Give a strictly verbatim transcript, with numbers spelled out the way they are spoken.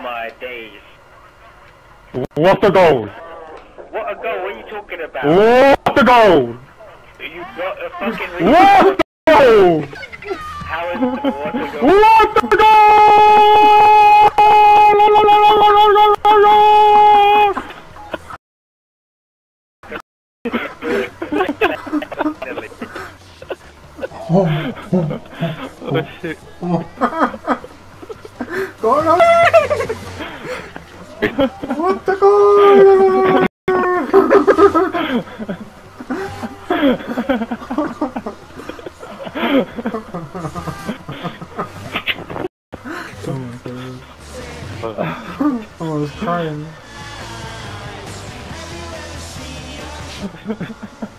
my days. What's the goal? What a goal? What are you talking about? What's the goal? You got a fucking. What's the goal? How is the what a goal? What's the goal? Oh shit. Go on! What the goal? I was crying.